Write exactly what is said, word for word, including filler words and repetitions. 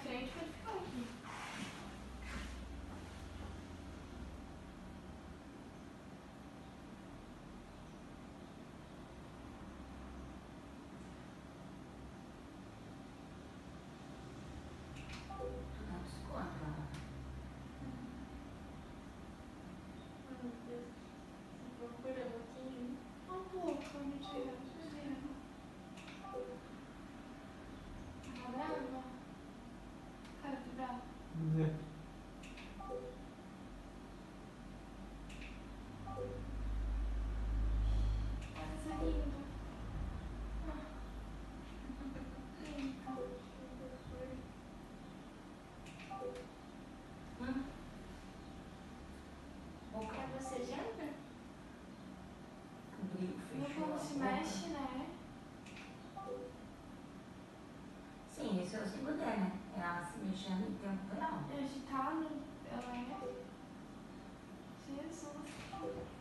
frente, pode ficar aqui. Tu dá desconto, Ana? Ai, meu Deus. Procura um pouquinho. Um pouco, mentira. Mentira. Tá brava? Cara de brava. É. Olha essa linda. Ah. Linda. Hum? Boca. É bocejenta? Abriu, Não fechou como a se boca. mexe, né? Sim, esse é o símbolo dela, né? Ela se mexendo em tempo real. É agitado. Ela é. Jesus.